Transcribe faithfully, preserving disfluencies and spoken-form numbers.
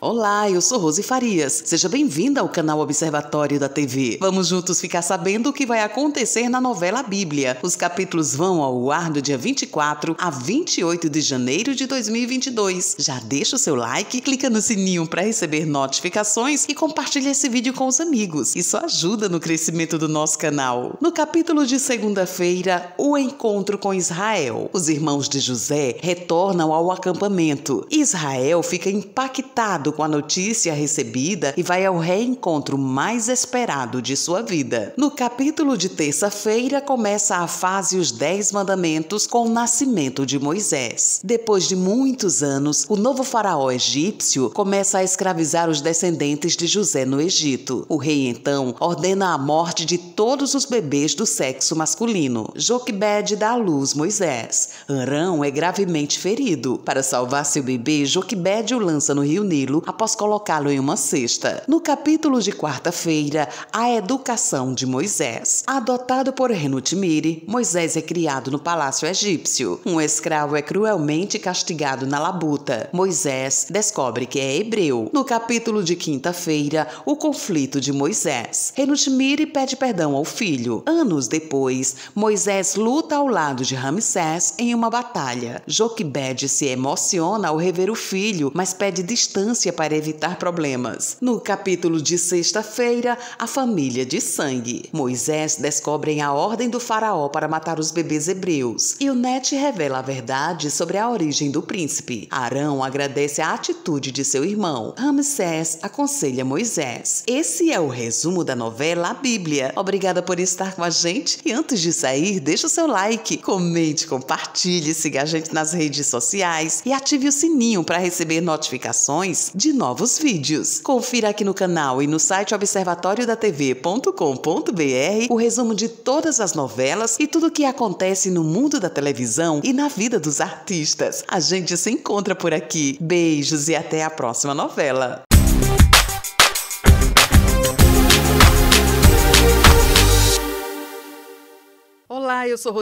Olá, eu sou Rose Farias. Seja bem-vinda ao canal Observatório da T V. Vamos juntos ficar sabendo o que vai acontecer na novela Bíblia. Os capítulos vão ao ar do dia vinte e quatro a vinte e oito de janeiro de dois mil e vinte e dois. Já deixa o seu like, clica no sininho para receber notificações e compartilha esse vídeo com os amigos. Isso ajuda no crescimento do nosso canal. No capítulo de segunda-feira, o encontro com Israel. Os irmãos de José retornam ao acampamento. Israel fica impactado com a notícia recebida e vai ao reencontro mais esperado de sua vida. No capítulo de terça-feira, começa a fase Os Dez Mandamentos com o nascimento de Moisés. Depois de muitos anos, o novo faraó egípcio começa a escravizar os descendentes de José no Egito. O rei, então, ordena a morte de todos os bebês do sexo masculino. Joquebede dá à luz Moisés. Arão é gravemente ferido. Para salvar seu bebê, Joquebede o lança no rio Nilo após colocá-lo em uma cesta. No capítulo de quarta-feira, a educação de Moisés. Adotado por Renutmire, Moisés é criado no palácio egípcio. Um escravo é cruelmente castigado na labuta. Moisés descobre que é hebreu. No capítulo de quinta-feira, o conflito de Moisés. Renutmire pede perdão ao filho. Anos depois, Moisés luta ao lado de Ramsés em uma batalha. Joquebede se emociona ao rever o filho, mas pede distância para evitar problemas. No capítulo de sexta-feira, a família de sangue. Moisés descobre a ordem do faraó para matar os bebês hebreus. E o Net revela a verdade sobre a origem do príncipe. Arão agradece a atitude de seu irmão. Ramsés aconselha Moisés. Esse é o resumo da novela A Bíblia. Obrigada por estar com a gente. E antes de sair, deixa o seu like, comente, compartilhe, siga a gente nas redes sociais e ative o sininho para receber notificações de novos vídeos. Confira aqui no canal e no site observatório da t v ponto com ponto b r o resumo de todas as novelas e tudo o que acontece no mundo da televisão e na vida dos artistas. A gente se encontra por aqui. Beijos e até a próxima novela. Olá, eu sou